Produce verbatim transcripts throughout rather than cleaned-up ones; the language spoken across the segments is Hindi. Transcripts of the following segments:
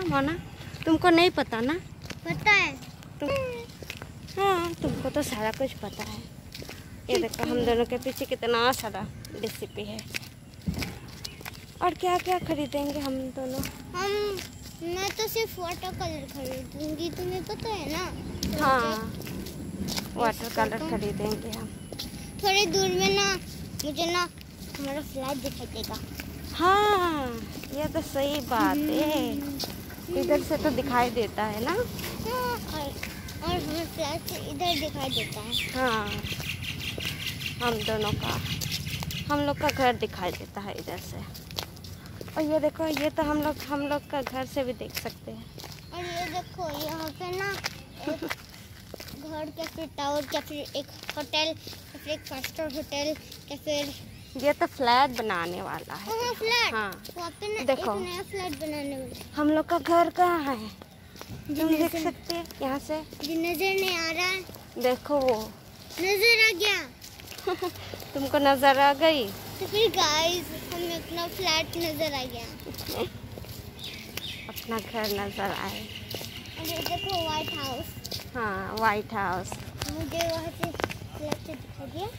मोना? तुमको नहीं पता ना? पता है तुम हाँ, तुमको तो सारा कुछ पता है। ये देखो हम दोनों के पीछे कितना सारा रेसिपी है। और क्या क्या खरीदेंगे हम दोनों? हम मैं तो सिर्फ वाटर कलर खरीदूंगी, तुम्हें पता है ना? तो हाँ, वाटर कलर खरीदेंगे हम। थोड़ी दूर में ना मुझे ना हमारा फ्लैट दिखाई देगा। हाँ, ये तो सही बात है। इधर से तो दिखाई देता है ना? हाँ, और, और हमें फ्लैट से इधर दिखाई देता है। हाँ, हम दोनों का हम लोग का घर दिखाई देता है इधर से। और ये देखो, ये तो हम लोग हम लोग का घर से भी देख सकते हैं। और ये देखो यहाँ पे ना एक घर या फिर टावर या फिर एक होटल या फिर एक फाइव स्टार होटल या फिर ये तो फ्लैट बनाने वाला है। हाँ, फ्लैट। हाँ, वहाँ पे ना देखो एक नया फ्लैट बनाने वाला। हम लोग का घर कहाँ है? तुम देख सकते हैं यहाँ से। जी नजर नहीं आ रहा है। देखो वो नजर आ गया। तुमको नजर आ गई? तो फिर गाइस हमें अपना फ्लैट नजर आ गया। अपना घर नजर आए। और ये देखो व्हाइट हाउस। हाँ, व्हाइट हाउस। मुझे वहाँ से फ्लैट से दिखा दिया।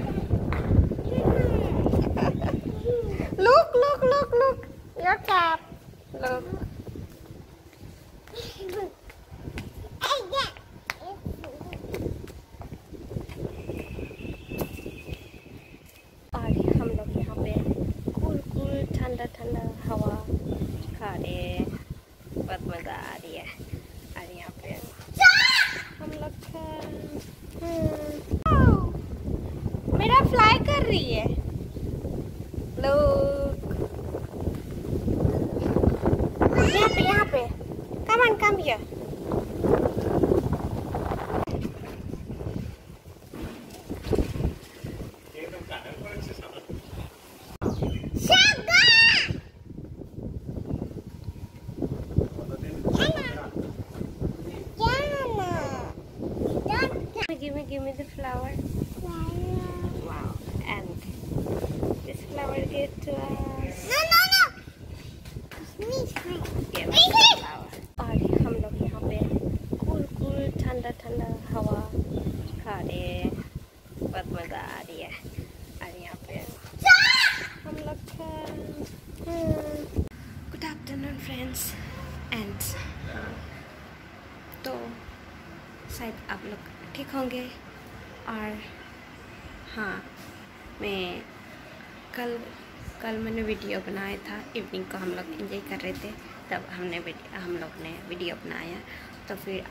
Look, look, look, look. Your cap. Look. और हम लोग यहाँ पे कूल कूल ठंडा ठंडा हवा खा रहे हैं। बहुत मज़ा आ रही है। और यहाँ पे हम लोग मेरा फ्लाई कर रही है। लोग यहाँ पे यहाँ पे come on, come here. Give me, give me the flower. Wow, and this flower gave to us. No, no, no. Give us the flower. और हम लोग यहाँ पे कूल कूल ठंडा ठंडा हवा खा रहे हैं। बहुत मज़ा आ रही है। और यहाँ पे हम लोग गुड आफ्टरनून फ्रेंड्स एंड तो शायद आप लोग ठीक होंगे। और हाँ, मैं कल कल मैंने वीडियो बनाया था। इवनिंग को हम लोग एंजॉय कर रहे थे, तब हमने हम लोग ने वीडियो बनाया। तो फिर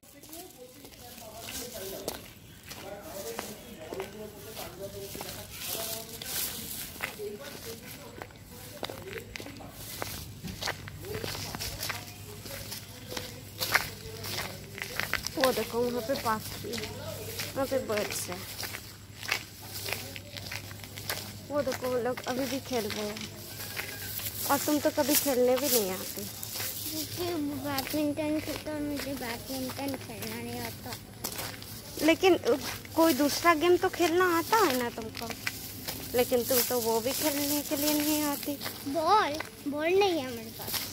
वो देखो वहाँ पे पाखी, वहाँ पे बर्ड्स है। वो देखो वो लोग अभी भी खेल रहे हैं। और तुम तो कभी खेलने भी नहीं आती। बैडमिंटन खेलता और मुझे बैडमिंटन खेलना नहीं आता। लेकिन कोई दूसरा गेम तो खेलना आता है ना तुमको। लेकिन तुम तो वो भी खेलने के लिए नहीं आती। बॉल बॉल नहीं है हमारे पास।